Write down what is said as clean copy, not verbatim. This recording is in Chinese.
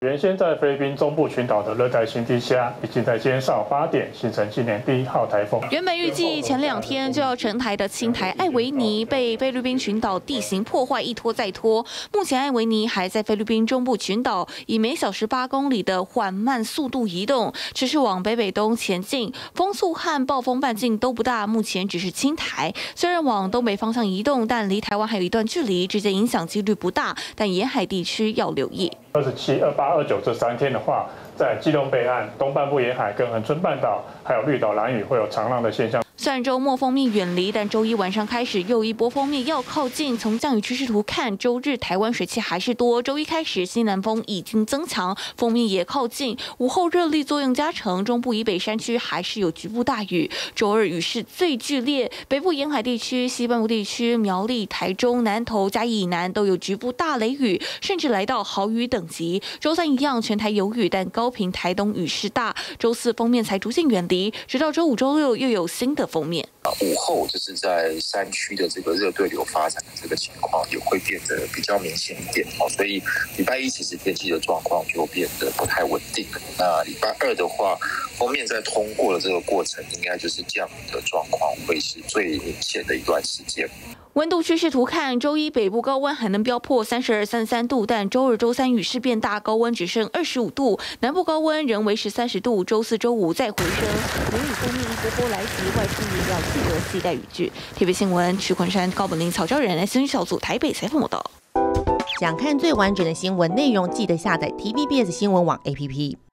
原先在菲律宾中部群岛的热带性低气压，已经在今天上午8点形成今年第1号台风。 原本预计前2天就要成台的轻台艾维尼，被菲律宾群岛地形破坏一拖再拖。目前艾维尼还在菲律宾中部群岛，以每小时8公里的缓慢速度移动，持续往北北东前进。风速和暴风半径都不大，目前只是轻台。虽然往东北方向移动，但离台湾还有一段距离，直接影响几率不大，但沿海地区要留意。 27、28、29这3天的话，在基隆北岸、东半部沿海跟恒春半岛，还有绿岛、兰屿会有长浪的现象。 虽然周末锋面远离，但周一晚上开始又一波锋面要靠近。从降雨趋势图看，周日台湾水汽还是多。周一开始西南风已经增强，锋面也靠近。午后热力作用加成，中部以北山区还是有局部大雨。周二雨势最剧烈，北部沿海地区、西半部地区、苗栗、台中、南投、嘉义以南都有局部大雷雨，甚至来到豪雨等级。周三一样，全台有雨，但高屏、台东雨势大。周四锋面才逐渐远离，直到周五、周六又有新的锋面。 午后就是在山区的这个热对流发展的这个情况也会变得比较明显一点哦，所以礼拜一其实天气的状况就变得不太稳定了。那礼拜二的话，锋面在通过的这个过程，应该就是降雨的状况会是最明显的一段时间。 温度趋势图看，周一北部高温还能飙破32、33度，但周二、周三雨势变大，高温只剩25度，南部高温仍维持30度。周四周五再回升，梅雨锋面一波波来袭，外出也要记得携带雨具。TVB 新闻徐坤山、高本林、曹昭仁新闻小组台北采访报道。 想看最完整的新闻内容，记得下载 TVBS 新闻网 APP。